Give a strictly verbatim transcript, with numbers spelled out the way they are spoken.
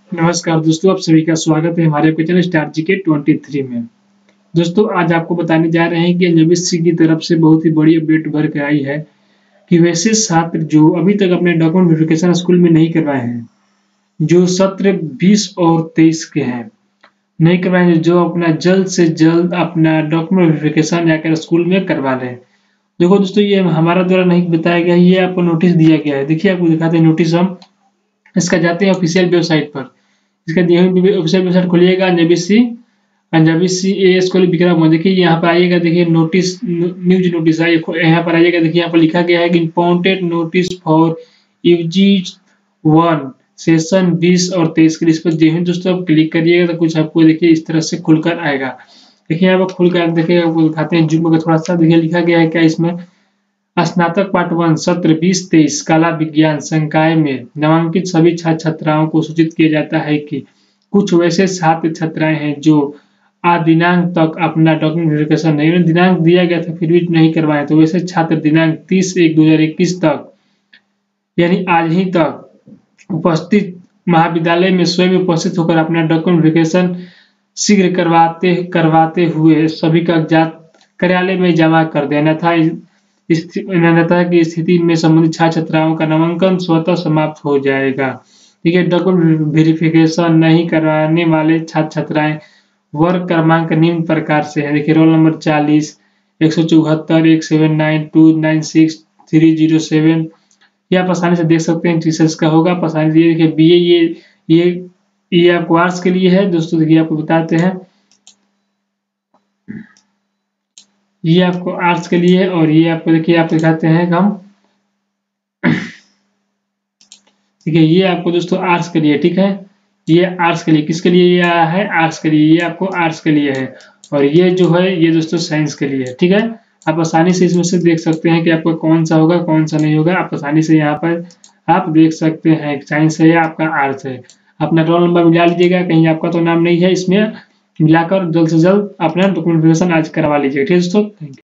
नमस्कार दोस्तों, आप सभी का स्वागत है हमारे आपके चैनल स्टार जीके तेईस में। दोस्तों आज आपको बताने जा रहे हैं कि एनजेबीसी की तरफ से बहुत ही बड़ी अपडेट भर के आई है कि वैसे छात्र जो अभी तक अपने डॉक्यूमेंट वेरिफिकेशन स्कूल में नहीं करवाए हैं, जो सत्र बीस और तेईस के हैं, नहीं करवाए हैं, जो अपना जल्द से जल्द अपना डॉक्यूमेंट वेरिफिकेशन जाकर स्कूल में करवा लें। देखो दोस्तों, ये हमारा द्वारा नहीं बताया गया, ये आपको नोटिस दिया गया है। देखिए आपको दिखाते हैं नोटिस हम। इसका जाते हैं ऑफिशियल वेबसाइट पर। इसका ऑफिशियल वेबसाइट खोलिएगा, NJBC NJBC AS college Vikram. देखिए यहाँ पर आइएगा, देखिए नोटिस न्यूज नोटिस है, यहाँ पर आइएगा। देखिए यहाँ पर लिखा गया है कि important notice for UG one session बीस और तेईस के। इस पर जो है दोस्तों आप क्लिक करिएगा तो कुछ आपको देखिए इस तरह से खुलकर आएगा। देखिए यहाँ पर खुलकर देखिए आपको दिखाते हैं जूम में थोड़ा सा। देखिए लिखा गया है क्या इसमें, स्नातक पार्ट वन सत्र बीस तेईस कला विज्ञान संकाय में नामांकित सभी छात्र छात्राओं को सूचित किया जाता है कि कुछ वैसे छात्र छात्राएं हैं जो आज दिनांक तक अपना डॉक्यूमेंट वेरिफिकेशन नहीं, दिनांक दिया गया था फिर भी नहीं करवाए, तो वैसे छात्र दिनांक तीस एक दो हजार इक्कीस तक यानी आज ही तक उपस्थित महाविद्यालय में स्वयं उपस्थित होकर अपना डॉक्यूमेंट वेरिफिकेशन शीघ्र करवाते करवाते हुए सभी कागजात कार्यालय में जमा कर देना था। अन्यथा की स्थिति में संबंधित छात्र छात्राओं का नामांकन स्वतः समाप्त हो जाएगा। ठीक है, डॉक्यूमेंट वेरिफिकेशन नहीं करवाने वाले छात्र छात्राएं वर्ग क्रमांक निम्न प्रकार से है। देखिए रोल नंबर चालीस, एक सौ चौहत्तर, एक seven nine two nine six three zero seven. ये आप आसानी से देख सकते हैं टीचर्स का होगा आसानी से। ये देखिए बी ए ये ये ये आपको आर्ट्स के लिए है दोस्तों। देखिए आपको बताते हैं, ये आपको आर्ट्स के लिए और ये आपको देखिए आप दिखाते हैं हम। देखिए ये आपको दोस्तों आर्ट्स के लिए, ठीक है, ये आर्ट्स के लिए, किसके लिए ये आया है, आर्ट्स के लिए, ये आपको आर्ट्स के लिए है। और ये जो है ये दोस्तों साइंस के लिए है। ठीक है, आप आसानी से इसमें से देख सकते हैं कि आपका कौन सा होगा कौन सा नहीं होगा। आप आसानी से यहाँ पर आप देख सकते हैं साइंस है या आपका आर्ट्स है। अपना रोल नंबर मिला लीजिएगा, कहीं आपका तो नाम नहीं है इसमें, मिलाकर जल्द से जल्द अपना डॉक्यूमेंट वेरिफिकेशन आज करवा लीजिएगा। ठीक है दोस्तों, थैंक यू।